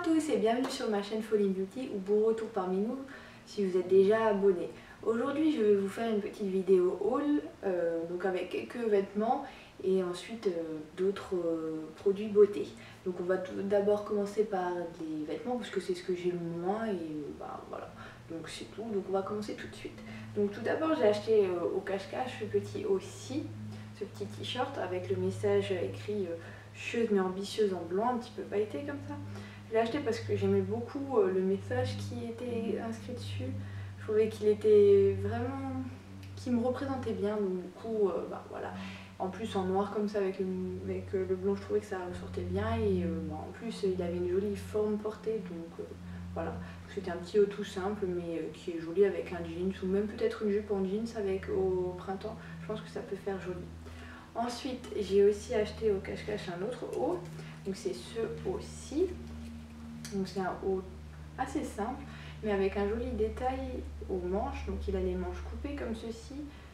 tous et bienvenue sur ma chaîne Falling Beauty ou bon retour parmi nous si vous êtes déjà abonné. Aujourd'hui je vais vous faire une petite vidéo haul donc avec quelques vêtements et ensuite d'autres produits beauté. Donc on va tout d'abord commencer par les vêtements parce que c'est ce que j'ai le moins et voilà. Donc c'est tout, donc on va commencer tout de suite. Donc tout d'abord j'ai acheté au cache-cache ce petit aussi, ce petit t-shirt avec le message écrit chieuse mais ambitieuse en blanc, un petit peu pailleté comme ça. Je l'ai acheté parce que j'aimais beaucoup le message qui était inscrit dessus. Je trouvais qu'il était vraiment, qui me représentait bien, donc du coup voilà. En plus en noir comme ça avec le blanc, je trouvais que ça ressortait bien et en plus il avait une jolie forme portée, donc voilà. C'était un petit haut tout simple mais qui est joli avec un jeans ou même peut-être une jupe en jeans avec au printemps. Je pense que ça peut faire joli. Ensuite j'ai aussi acheté au cache-cache un autre haut, donc c'est ce haut-ci. Donc c'est un haut assez simple mais avec un joli détail aux manches, donc il a les manches coupées comme ceci.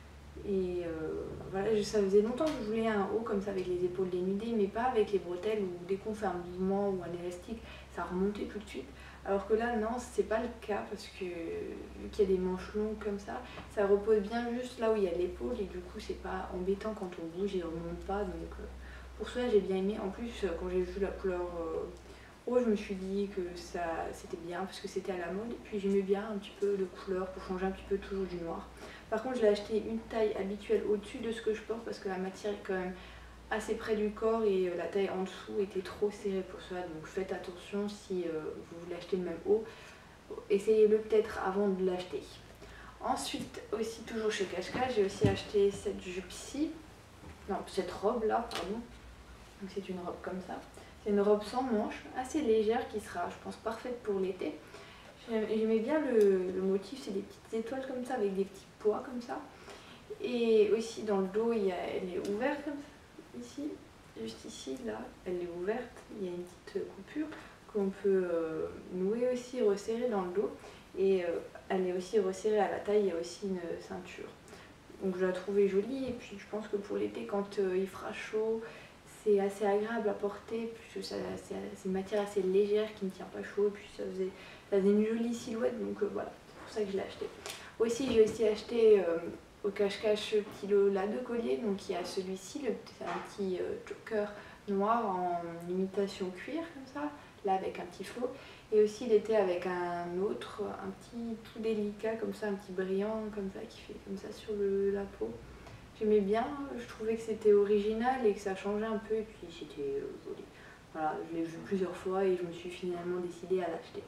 Et voilà, ça faisait longtemps que je voulais un haut comme ça avec les épaules dénudées, mais pas avec les bretelles où dès qu'on fait un mouvement ou un élastique, ça remontait tout de suite. Alors que là, non, c'est pas le cas parce que vu qu'il y a des manches longues comme ça repose bien juste là où il y a l'épaule et du coup, c'est pas embêtant quand on bouge et on remonte pas. Donc pour cela, j'ai bien aimé. En plus, quand j'ai vu la couleur rose, je me suis dit que c'était bien parce que c'était à la mode. Et puis j'aimais bien un petit peu de couleur pour changer un petit peu toujours du noir. Par contre, je l'ai acheté une taille habituelle au-dessus de ce que je porte parce que la matière est quand même assez près du corps et la taille en dessous était trop serrée pour cela. Donc faites attention si vous voulez acheter le même haut. Essayez-le peut-être avant de l'acheter. Ensuite, aussi toujours chez Cache-Cache, j'ai aussi acheté cette jupe-ci. Non, cette robe-là, pardon. Donc c'est une robe comme ça. C'est une robe sans manches, assez légère qui sera, je pense, parfaite pour l'été. J'aimais bien le motif, c'est des petites étoiles comme ça avec des petits pois comme ça. Et aussi dans le dos, elle est ouverte comme ça, ici, juste ici, là, elle est ouverte. Il y a une petite coupure qu'on peut nouer aussi, resserrer dans le dos. Et elle est aussi resserrée à la taille, il y a aussi une ceinture. Donc je la trouvais jolie et puis je pense que pour l'été, quand il fera chaud, c'est assez agréable à porter puisque c'est une matière assez légère qui ne tient pas chaud. Et puis ça faisait une jolie silhouette, donc voilà, c'est pour ça que je l'ai acheté. Aussi, j'ai aussi acheté au cache-cache ce petit lot là de collier. Donc il y a celui-ci, c'est un petit choker noir en imitation cuir comme ça, là avec un petit flot. Et aussi il était avec un autre, un petit tout délicat comme ça, un petit brillant comme ça qui fait comme ça sur la peau. J'aimais bien, je trouvais que c'était original et que ça changeait un peu et puis c'était joli. Voilà, je l'ai vu plusieurs fois et je me suis finalement décidée à l'acheter.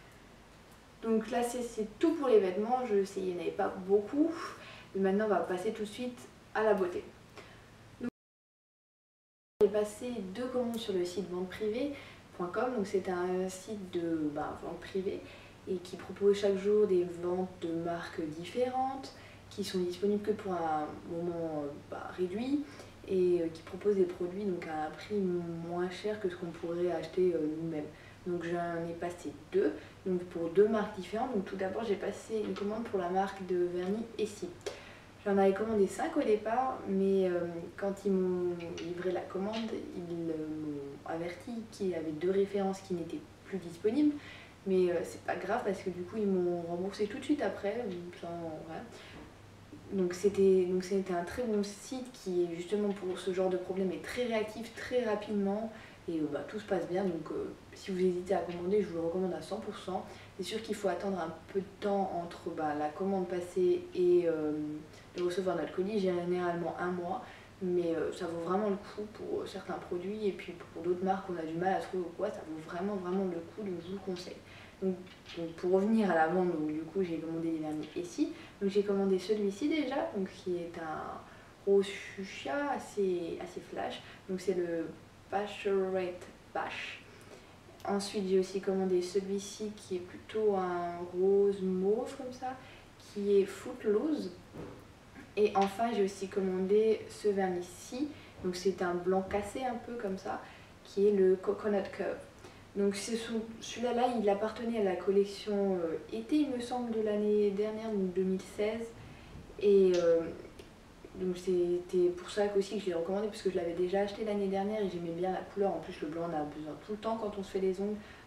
Donc là c'est tout pour les vêtements, je sais il n'y en avait pas beaucoup. Mais maintenant on va passer tout de suite à la beauté. Donc j'ai passé 2 commandes sur le site venteprivée.com, donc c'est un site de vente privée et qui propose chaque jour des ventes de marques différentes qui sont disponibles que pour un moment réduit et qui proposent des produits donc à un prix moins cher que ce qu'on pourrait acheter nous-mêmes. Donc j'en ai passé 2, donc pour 2 marques différentes. Donc tout d'abord j'ai passé une commande pour la marque de vernis Essie. J'en avais commandé 5 au départ, mais quand ils m'ont livré la commande, ils m'ont averti qu'il y avait 2 références qui n'étaient plus disponibles. Mais c'est pas grave parce que du coup ils m'ont remboursé tout de suite après. Voilà. Donc c'était un très bon site qui est justement pour ce genre de problème est très réactif, très rapidement et tout se passe bien. Donc si vous hésitez à commander, je vous le recommande à 100%. C'est sûr qu'il faut attendre un peu de temps entre la commande passée et de recevoir notre colis, généralement 1 mois. Mais ça vaut vraiment le coup pour certains produits et puis pour d'autres marques qu'on a du mal à trouver ou quoi, ça vaut vraiment le coup, donc je vous le conseille. Donc pour revenir à la vente, donc du coup j'ai commandé les vernis Essie. Donc j'ai commandé celui-ci déjà, donc qui est un rose fuchsia assez flash. Donc c'est le Bachelorette Bash. Ensuite j'ai aussi commandé celui-ci qui est plutôt un rose mauve comme ça, qui est Footloose. Et enfin j'ai aussi commandé ce vernis-ci, donc c'est un blanc cassé un peu comme ça, qui est le Coconut Curve. Donc celui-là, il appartenait à la collection été, il me semble, de l'année dernière, donc 2016. Et donc c'était pour ça aussi que je l'ai recommandé, parce que je l'avais déjà acheté l'année dernière et j'aimais bien la couleur. En plus le blanc on a besoin tout le temps quand on se fait les ongles,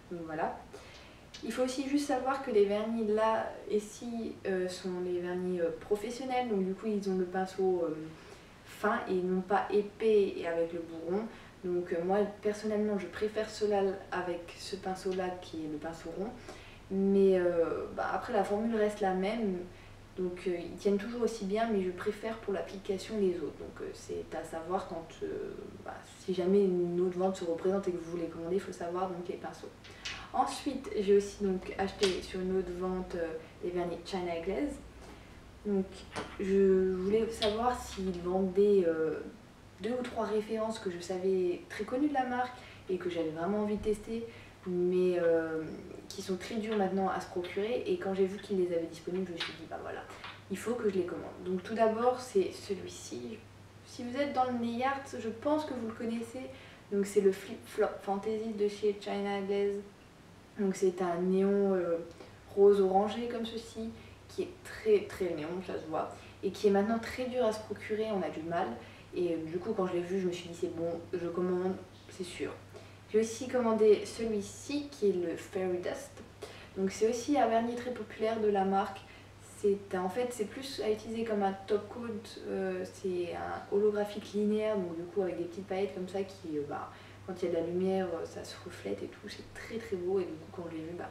Donc voilà. Il faut aussi juste savoir que les vernis là ici sont les vernis professionnels, donc du coup ils ont le pinceau fin et non pas épais et avec le bourron. Donc moi personnellement je préfère cela avec ce pinceau là qui est le pinceau rond, mais après la formule reste la même, donc ils tiennent toujours aussi bien, mais je préfère pour l'application les autres. Donc c'est à savoir quand si jamais une autre vente se représente et que vous voulez commander, il faut savoir donc les pinceaux. Ensuite j'ai aussi donc acheté sur une autre vente les vernis China Glaze. Donc je voulais savoir s'ils vendaient 2 ou 3 références que je savais très connues de la marque et que j'avais vraiment envie de tester, mais qui sont très dures maintenant à se procurer. Et quand j'ai vu qu'ils les avaient disponibles, je me suis dit bah voilà, il faut que je les commande. Donc tout d'abord c'est celui-ci. Si vous êtes dans le nail art, je pense que vous le connaissez. Donc c'est le Flip Flop Fantasy de chez China Glaze. Donc c'est un néon rose orangé comme ceci, qui est très très néon, ça se voit, et qui est maintenant très dur à se procurer, on a du mal. Et du coup quand je l'ai vu, je me suis dit c'est bon, je commande, c'est sûr. J'ai aussi commandé celui-ci qui est le Fairy Dust. Donc c'est aussi un vernis très populaire de la marque. En fait c'est plus à utiliser comme un top coat, c'est un holographique linéaire, donc du coup avec des petites paillettes comme ça qui quand il y a de la lumière ça se reflète et tout, c'est très très beau. Et du coup quand je l'ai vu,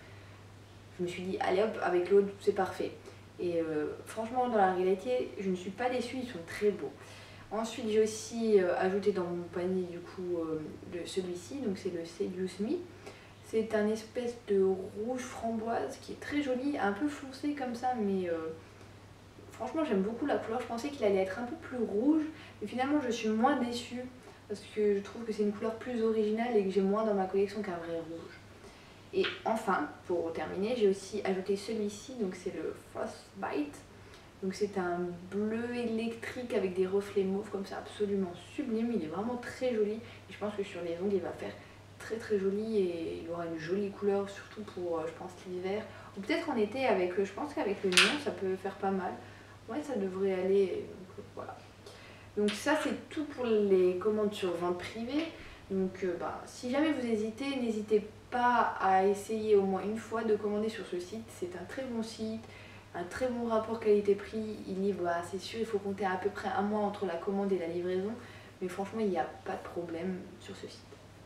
je me suis dit allez hop, avec l'autre c'est parfait. Et franchement dans la réalité je ne suis pas déçue, ils sont très beaux. Ensuite j'ai aussi ajouté dans mon panier du coup celui-ci, donc c'est le Seduce Me. C'est un espèce de rouge framboise qui est très joli, un peu foncé comme ça, mais franchement j'aime beaucoup la couleur. Je pensais qu'il allait être un peu plus rouge, mais finalement je suis moins déçue parce que je trouve que c'est une couleur plus originale et que j'ai moins dans ma collection qu'un vrai rouge. Et enfin, pour terminer, j'ai aussi ajouté celui-ci, donc c'est le Frostbite. Donc c'est un bleu électrique avec des reflets mauves comme ça, absolument sublime. Il est vraiment très joli et je pense que sur les ongles il va faire très très joli et il aura une jolie couleur, surtout pour je pense l'hiver ou peut-être en été. Avec je pense qu'avec le néon ça peut faire pas mal. Ouais, ça devrait aller. Donc voilà. Donc ça c'est tout pour les commandes sur vente privée. Donc si jamais vous hésitez, n'hésitez pas à essayer au moins une fois de commander sur ce site. C'est un très bon site, un très bon rapport qualité-prix. Il livre, c'est sûr, il faut compter à peu près un mois entre la commande et la livraison, mais franchement il n'y a pas de problème sur ce site.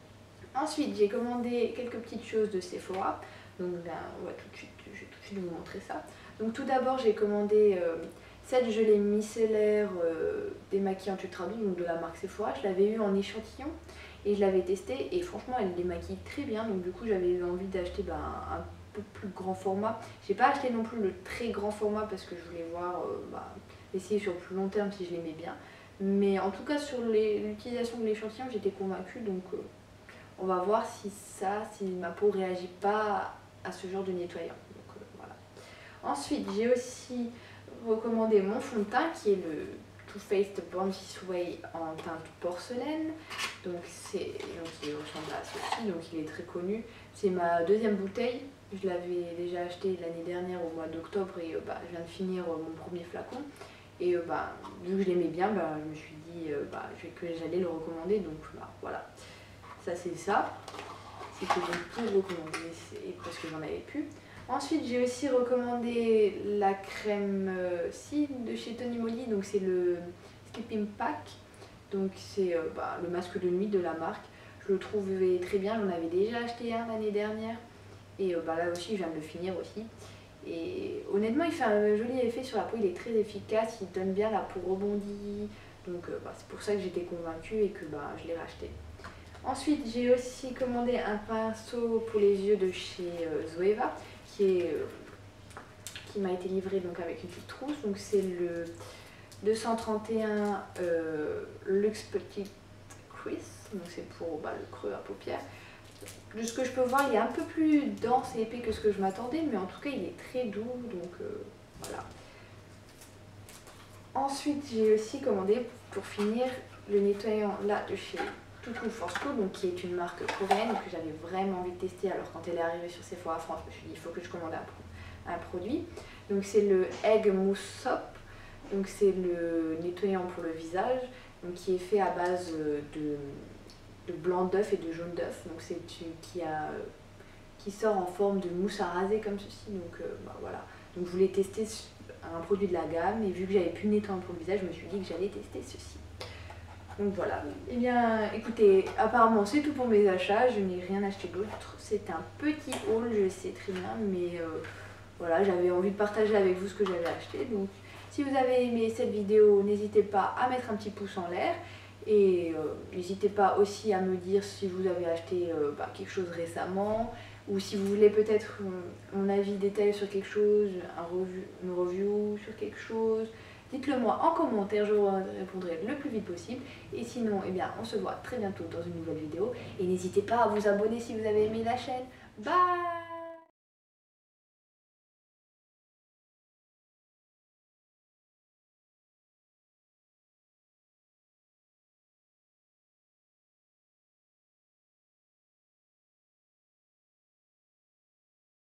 Ensuite j'ai commandé quelques petites choses de Sephora, donc je vais tout de suite vous montrer ça. Donc tout d'abord j'ai commandé cette gelée micellaire démaquillante ultra douce, donc de la marque Sephora. Je l'avais eu en échantillon et je l'avais testé et franchement elle démaquille très bien, donc du coup j'avais envie d'acheter un peu plus grand format. J'ai pas acheté non plus le très grand format parce que je voulais voir, essayer sur plus long terme si je l'aimais bien. Mais en tout cas sur l'utilisation de l'échantillon j'étais convaincue, donc on va voir si ma peau réagit pas à ce genre de nettoyant. Donc, voilà. Ensuite j'ai aussi recommandé mon fond de teint qui est le Too Faced Born This Way en teinte porcelaine. Donc il ressemble à ceci, donc il est très connu. C'est ma deuxième bouteille. Je l'avais déjà acheté l'année dernière au mois d'octobre et je viens de finir mon premier flacon. Et vu que je l'aimais bien, je me suis dit que j'allais le recommander. Donc voilà, ça c'est ça. C'est que j'ai tout recommandé parce que j'en avais plus. Ensuite j'ai aussi recommandé la crème de chez Tony Moly, donc c'est le Sleeping Pack. Donc c'est le masque de nuit de la marque. Je le trouvais très bien, j'en avais déjà acheté un l'année dernière. Et là aussi je viens de le finir aussi. Et honnêtement il fait un joli effet sur la peau, il est très efficace, il donne bien, la peau rebondie. Donc c'est pour ça que j'étais convaincue et que je l'ai racheté. Ensuite j'ai aussi commandé un pinceau pour les yeux de chez Zoeva qui m'a été livré donc avec une petite trousse. Donc c'est le 231 Luxe Petit Crease, donc c'est pour le creux à paupières. De ce que je peux voir il est un peu plus dense et épais que ce que je m'attendais, mais en tout cas il est très doux, donc voilà. Ensuite j'ai aussi commandé pour finir le nettoyant là de chez Toutou Force Co, donc qui est une marque coréenne que j'avais vraiment envie de tester. Alors quand elle est arrivée sur Sephora France, je me suis dit il faut que je commande un produit. Donc c'est le Egg Mousse Soap, donc c'est le nettoyant pour le visage, donc qui est fait à base de blanc d'œuf et de jaune d'œuf. Donc c'est qui a qui sort en forme de mousse à raser comme ceci. Donc voilà. Donc je voulais tester un produit de la gamme et vu que j'avais plus de nettoyant pour le visage, je me suis dit que j'allais tester ceci. Donc voilà. Et bien écoutez, apparemment c'est tout pour mes achats, je n'ai rien acheté d'autre. C'est un petit haul, je sais très bien, mais voilà, j'avais envie de partager avec vous ce que j'avais acheté. Donc si vous avez aimé cette vidéo, n'hésitez pas à mettre un petit pouce en l'air. Et n'hésitez pas aussi à me dire si vous avez acheté quelque chose récemment ou si vous voulez peut-être mon avis détaillé sur quelque chose, une review sur quelque chose. Dites-le moi en commentaire, je vous répondrai le plus vite possible. Et sinon, eh bien, on se voit très bientôt dans une nouvelle vidéo. Et n'hésitez pas à vous abonner si vous avez aimé la chaîne. Bye!